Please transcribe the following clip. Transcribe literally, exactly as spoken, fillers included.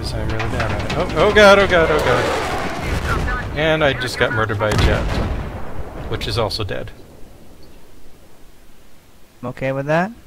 because I'm really bad at it. Oh, oh god, oh god, oh god. And I just got murdered by a jet, which is also dead. I'm okay with that.